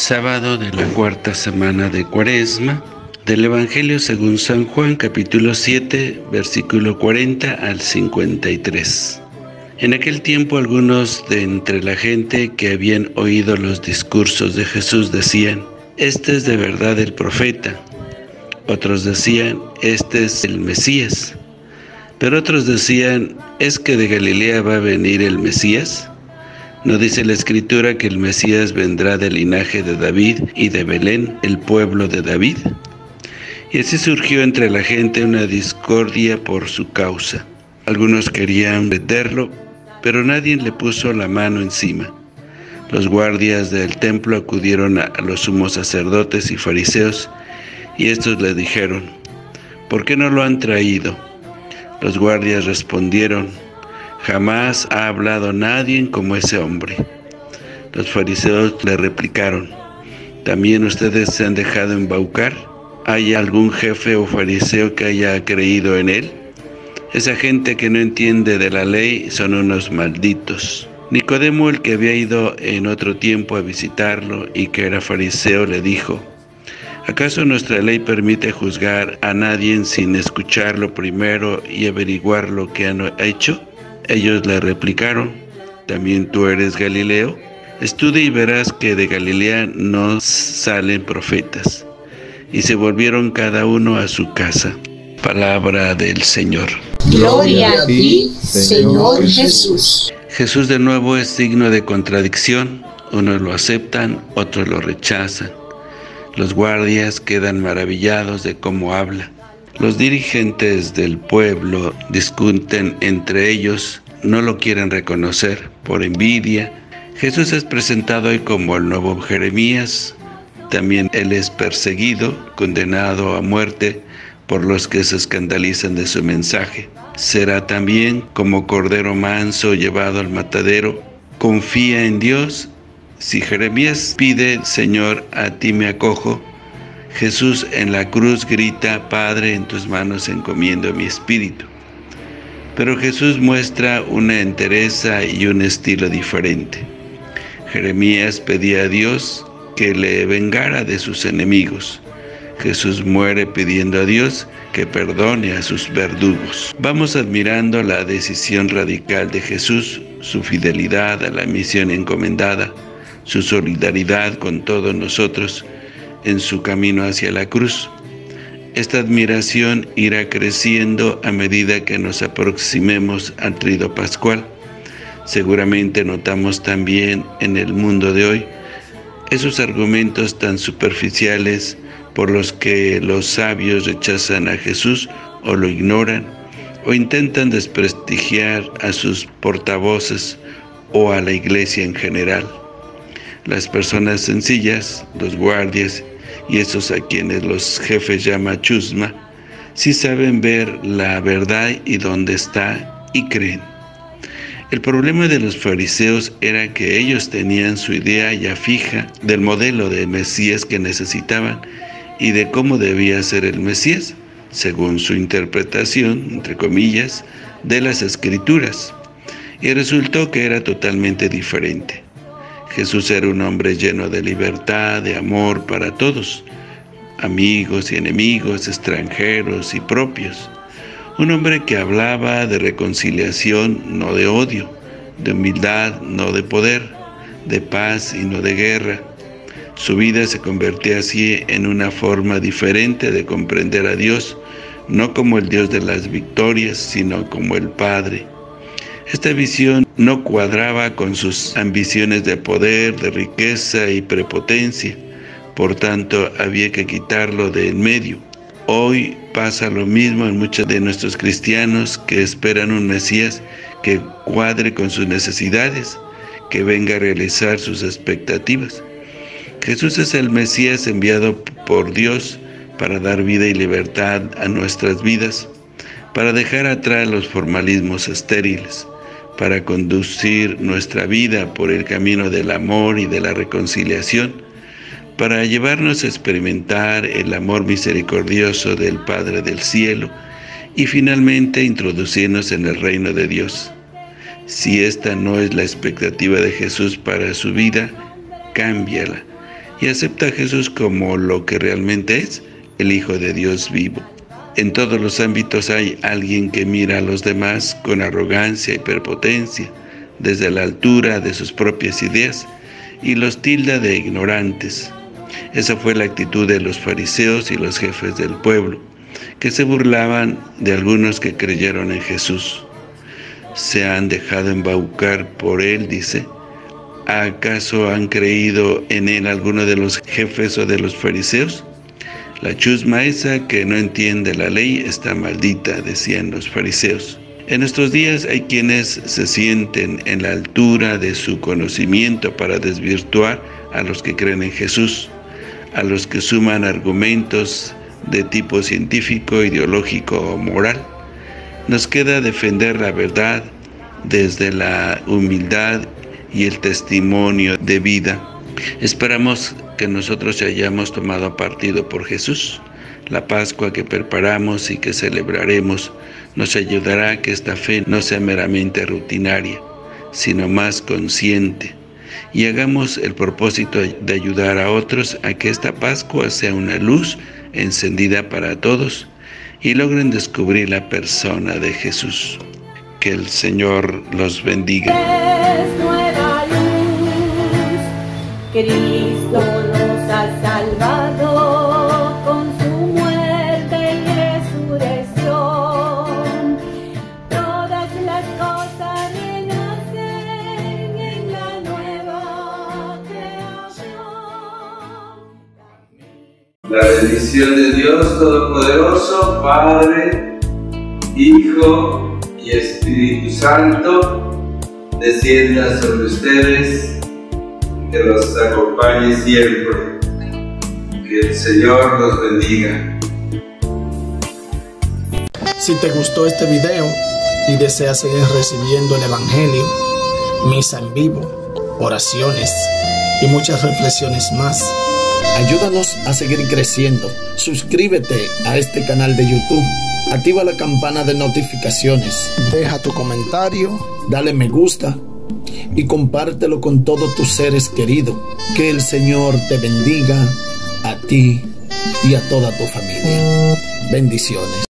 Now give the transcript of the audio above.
Sábado de la cuarta semana de Cuaresma, del Evangelio según San Juan, capítulo 7, versículo 40 al 53. En aquel tiempo algunos de entre la gente que habían oído los discursos de Jesús decían: «Este es de verdad el profeta». Otros decían: «Este es el Mesías». Pero otros decían: «¿Es que de Galilea va a venir el Mesías? ¿No dice la Escritura que el Mesías vendrá del linaje de David y de Belén, el pueblo de David?». Y así surgió entre la gente una discordia por su causa. Algunos querían venderlo, pero nadie le puso la mano encima. Los guardias del templo acudieron a los sumos sacerdotes y fariseos, y estos le dijeron: «¿Por qué no lo han traído?». Los guardias respondieron: «Jamás ha hablado nadie como ese hombre». Los fariseos le replicaron: «¿También ustedes se han dejado embaucar? ¿Hay algún jefe o fariseo que haya creído en él? Esa gente que no entiende de la ley son unos malditos». Nicodemo, el que había ido en otro tiempo a visitarlo y que era fariseo, le dijo: «¿Acaso nuestra ley permite juzgar a nadie sin escucharlo primero y averiguar lo que ha hecho?». Ellos le replicaron: «¿También tú eres Galileo? Estudia y verás que de Galilea no salen profetas». Y se volvieron cada uno a su casa. Palabra del Señor. Gloria a ti, Señor Jesús. Jesús de nuevo es signo de contradicción. Unos lo aceptan, otros lo rechazan. Los guardias quedan maravillados de cómo habla. Los dirigentes del pueblo discuten entre ellos, no lo quieren reconocer por envidia. Jesús es presentado hoy como el nuevo Jeremías. También él es perseguido, condenado a muerte por los que se escandalizan de su mensaje. Será también como cordero manso llevado al matadero. Confía en Dios. Si Jeremías pide: «Señor, a ti me acojo», Jesús en la cruz grita: «Padre, en tus manos encomiendo mi espíritu». Pero Jesús muestra una entereza y un estilo diferente. Jeremías pedía a Dios que le vengara de sus enemigos. Jesús muere pidiendo a Dios que perdone a sus verdugos. Vamos admirando la decisión radical de Jesús, su fidelidad a la misión encomendada, su solidaridad con todos nosotros en su camino hacia la cruz. Esta admiración irá creciendo a medida que nos aproximemos al Trido Pascual. Seguramente notamos también en el mundo de hoy esos argumentos tan superficiales por los que los sabios rechazan a Jesús o lo ignoran, o intentan desprestigiar a sus portavoces o a la iglesia en general. Las personas sencillas, los guardias y esos a quienes los jefes llaman chusma, sí saben ver la verdad y dónde está y creen. El problema de los fariseos era que ellos tenían su idea ya fija del modelo de Mesías que necesitaban y de cómo debía ser el Mesías, según su interpretación, entre comillas, de las Escrituras. Y resultó que era totalmente diferente. Jesús era un hombre lleno de libertad, de amor para todos, amigos y enemigos, extranjeros y propios. Un hombre que hablaba de reconciliación, no de odio, de humildad, no de poder, de paz y no de guerra. Su vida se convertía así en una forma diferente de comprender a Dios, no como el Dios de las victorias, sino como el Padre. Esta visión no cuadraba con sus ambiciones de poder, de riqueza y prepotencia. Por tanto, había que quitarlo de en medio. Hoy pasa lo mismo en muchos de nuestros cristianos que esperan un Mesías que cuadre con sus necesidades, que venga a realizar sus expectativas. Jesús es el Mesías enviado por Dios para dar vida y libertad a nuestras vidas, para dejar atrás los formalismos estériles, para conducir nuestra vida por el camino del amor y de la reconciliación, para llevarnos a experimentar el amor misericordioso del Padre del Cielo y finalmente introducirnos en el reino de Dios. Si esta no es la expectativa de Jesús para su vida, cámbiala y acepta a Jesús como lo que realmente es, el Hijo de Dios vivo. En todos los ámbitos hay alguien que mira a los demás con arrogancia y prepotencia, desde la altura de sus propias ideas, y los tilda de ignorantes. Esa fue la actitud de los fariseos y los jefes del pueblo, que se burlaban de algunos que creyeron en Jesús. Se han dejado embaucar por él, dice. ¿Acaso han creído en él alguno de los jefes o de los fariseos? La chusma esa que no entiende la ley está maldita, decían los fariseos. En estos días hay quienes se sienten en la altura de su conocimiento para desvirtuar a los que creen en Jesús, a los que suman argumentos de tipo científico, ideológico o moral. Nos queda defender la verdad desde la humildad y el testimonio de vida. Esperamos que nosotros hayamos tomado partido por Jesús. La Pascua que preparamos y que celebraremos nos ayudará a que esta fe no sea meramente rutinaria, sino más consciente. Y hagamos el propósito de ayudar a otros a que esta Pascua sea una luz encendida para todos y logren descubrir la persona de Jesús. Que el Señor los bendiga. Es nueva luz, Cristo nos ha salvado con su muerte y resurrección. Todas las cosas renacen en la nueva creación. La bendición de Dios Todopoderoso, Padre, Hijo y Espíritu Santo, descienda sobre ustedes, que los acompañe siempre. Que el Señor los bendiga. Si te gustó este video y deseas seguir recibiendo el Evangelio, misa en vivo, oraciones y muchas reflexiones más, ayúdanos a seguir creciendo. Suscríbete a este canal de YouTube. Activa la campana de notificaciones. Deja tu comentario, dale me gusta y compártelo con todos tus seres queridos. Que el Señor te bendiga a ti y a toda tu familia. Bendiciones.